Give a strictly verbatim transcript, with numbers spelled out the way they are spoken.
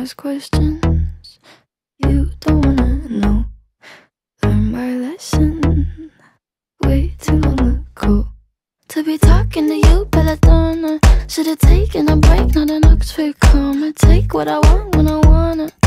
ask questions you don't wanna know. Learn my lesson way too long ago. To be talking to you, belladonna. Should've taken a break, not an Oxford comma. Take what I want when I wanna.